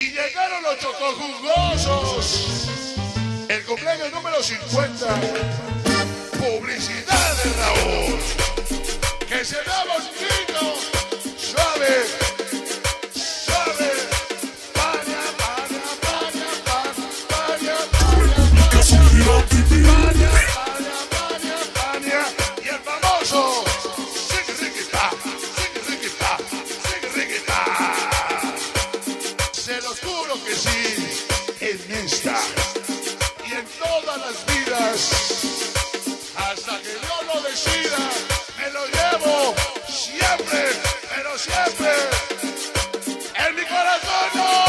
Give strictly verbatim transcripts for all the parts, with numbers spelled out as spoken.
Y llegaron los chocojugosos. El cumpleaños número cincuenta. Publicidad de Raúl. Que se da bonito. Suave. Suave. Paña, paña, paña, paña, paña, paña, paña, paña, paña. Y el famoso. Sigue, sigue, pa. Sigue, sigue, pa. Sigue, sigue, pa. Se los juro que sí. En esta. Y en todas las vidas. Hasta que Dios lo decida, me lo llevo siempre, pero siempre en mi corazón. ¡No!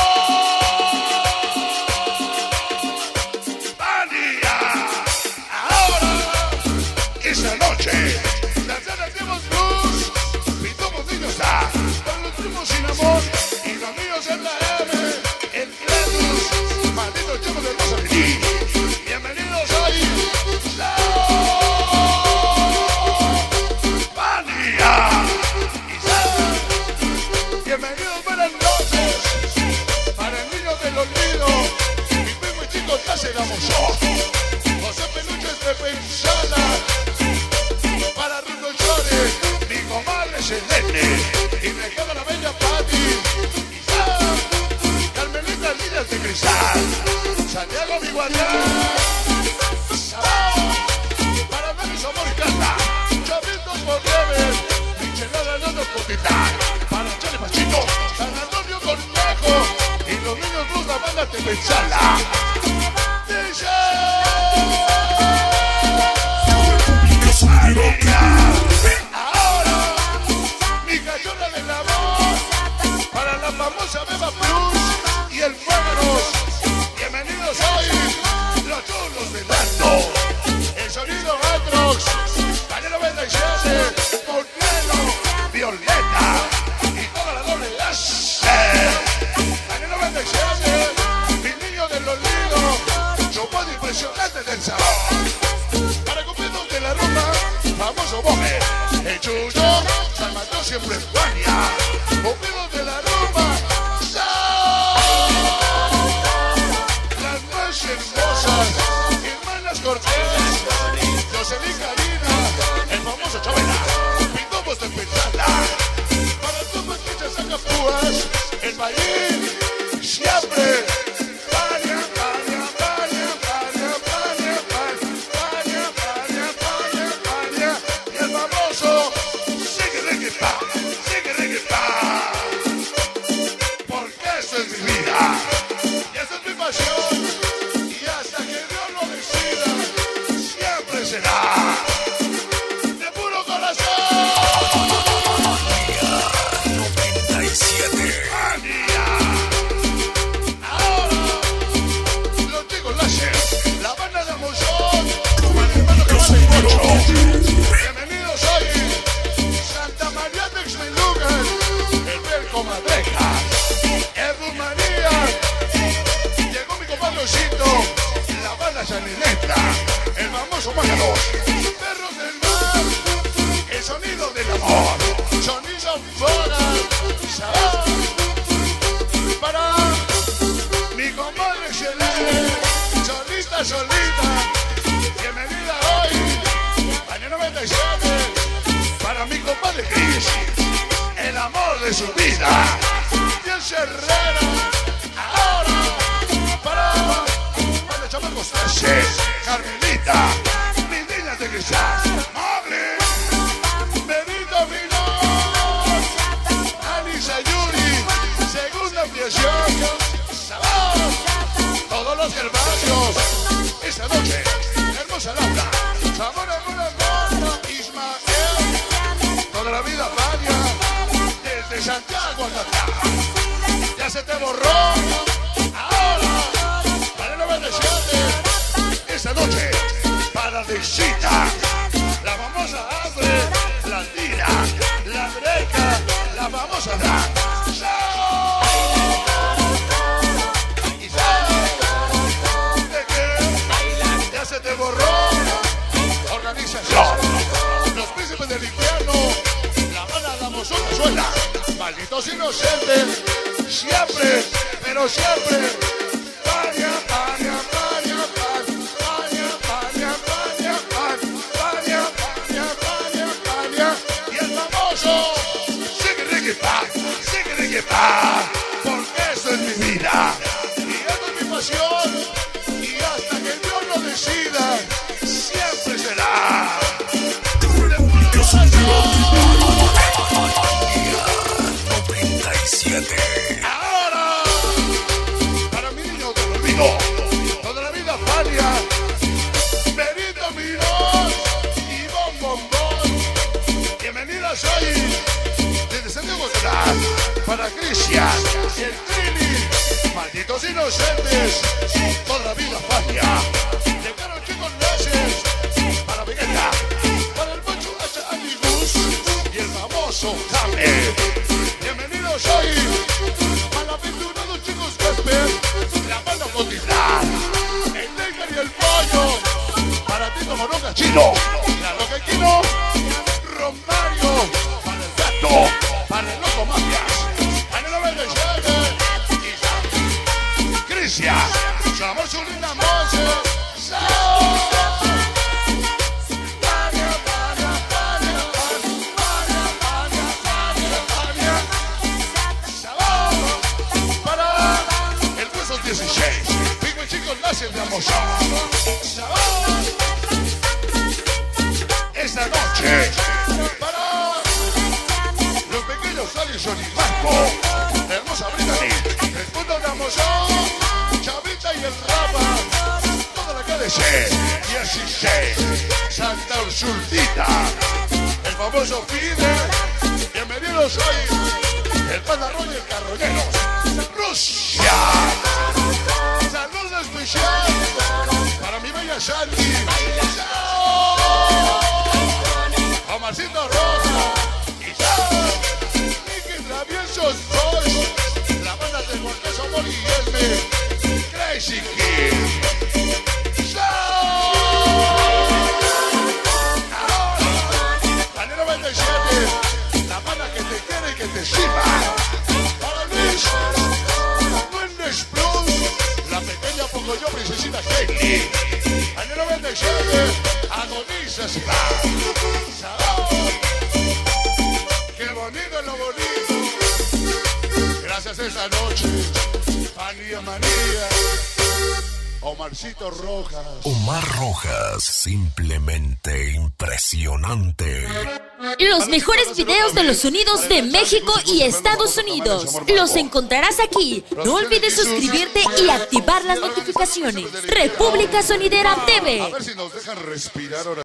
¡Pania! Ahora, esta noche, la cena tenemos luz, mi tomo niño está, con los primos sin amor, y los míos en la M, el Cletus, malditos chicos de Rosa Vení. Bienvenidos hoy. Bienvenidos, buenas noches. Para el niño del olvido, mi primo y chico se gamosó. José Peluches de Pensala. Para Rundo Chores, mi comadre Selene. Y me queda la bella Patti. Carmelita Líneas de Cristal. Santiago mi guardián. Para ver mis amor canta. Chavitos por nieve. Michelada no nos cotitar. Para Chale Pachito, San Antonio Conejo y los niños Luz la banda de Pensala. Dice ahora mi cachorra del amor para la famosa Beba Plus y el Fuegos. Bienvenidos hoy los chulos del alto. El sonido Atrox, Canal noventa y siete, Moreno, Violeta. Impresionante del sabor. Para cumpleaños de la ropa, famoso Boje. El Chucho, San Mateo siempre en Guania. Cumpleaños de la ropa, las más hermosas, hermanas Cortés, Jocelyn Karina, el famoso Chabela, Pitobos de Pensala. Para todas muchas sacapúas, el Bayín, siempre. El famoso Mágalos, Perros del Mar, el sonido del amor, sonido fuera, sabor. Para mi comadre Selene, solita, solita, bienvenida hoy, año noventa y siete. Para mi compadre Cris, el amor de su vida, Dios Herrera, ahora, para chamacos trece, Carmelita, mis niñas de cristal, Mable, Benito Minor, Anisa Yuri, segunda ampliación, sabor, todos los gervasios, esta noche, hermosa Laura, sabor, amor, amor, Ismael, toda la vida varia, desde Santiago hasta acá, ya se te borró, ahora. Esta noche, para visita, la famosa Abre, la Tira, la Breca, la famosa Dan. ¿Y sabes de qué? Ya se te borró. Organización, los príncipes del infierno, la banda damos una suela. Malditos inocentes, siempre. como siempre. Fania, Fania, Fania, Fania, Fania, Fania, Fania, Fania, Fania, Fania. Y el famoso Sigue Ricky Pa, Sigue Ricky Pa, porque eso es mi vida. Y esto es mi pasión. Y hasta que Dios lo decida, siempre será. noventa y siete. Ahora, para mi niño te lo olvido, toda la vida Fania, Benito Mirón y Bom Bom Bom. Bienvenidas hoy desde Santiago Atrás para Cristian y el Trini, malditos inocentes, toda la vida Fania. Llegaron chicos leches para Vegeta, para el Poncho H. Amigus y el famoso Kame. Bienvenidos hoy a la aventura de los chicos Casper, la banda Cotitlán, el Neger y el Pollo, para ti como Roca Chino, la Roca Quino, Romario, para el Gato, para el Loco Mafias, para el noventa y siete, y Cristian, su amor, su linda Monse, ¡Sao! dieciséis, Pico y chicos láser de amor. Esta noche, para los pequeños Alison y Marco, la hermosa Brittany, el mundo de Amosón, Chavita y el Rapa, toda la calle C, dieciséis, Santa Ursulita, el famoso Fide, bienvenidos hoy, el Panda Roy y el Carroñero, Rusia. Saludos especial para mi bella Sandy, Omarcito Rosa y Nicky Traviesos dos, la banda del Marqués Amor y Esme, Crazy Kid. La noventa y siete, la banda que te quiere y que te sirva. Para Luis, Wendes Plus, la pequeña pongo yo, princesita Katie. Año noventa y siete, agoniza si va. Sabor, qué bonito es lo bonito. Gracias a esta noche, Manía Manía, Omarcito Rojas. Omar Rojas, simplemente impresionante. Los mejores videos de los sonidos de México y Estados Unidos los encontrarás aquí. No olvides suscribirte y activar las notificaciones. República Sonidera T V. A ver si nos dejan respirar ahora.